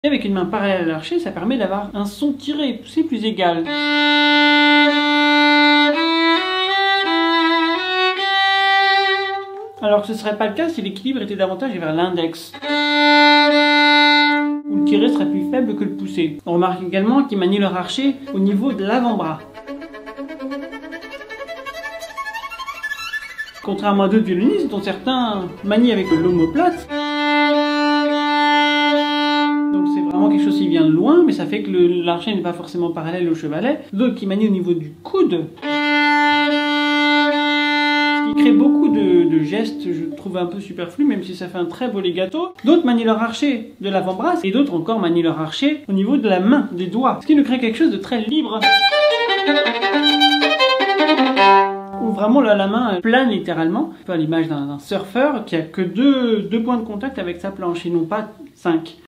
Et avec une main parallèle à l'archet, ça permet d'avoir un son tiré, poussé plus égal. Alors que ce ne serait pas le cas si l'équilibre était davantage vers l'index, où le tiré serait plus faible que le poussé. On remarque également qu'ils manient leur archet au niveau de l'avant-bras. Contrairement à d'autres violonistes dont certains manient avec l'omoplate. Donc c'est vraiment quelque chose qui vient de loin, mais ça fait que l'archet n'est pas forcément parallèle au chevalet. D'autres qui manient au niveau du coude. Ce qui crée beaucoup de gestes, je trouve un peu superflu, même si ça fait un très beau legato. D'autres manient leur archet de l'avant-bras, et d'autres encore manient leur archet au niveau de la main, des doigts. Ce qui nous crée quelque chose de très libre. Où vraiment là, la main plane littéralement, un peu à l'image d'un surfeur qui a que deux points de contact avec sa planche et non pas 5.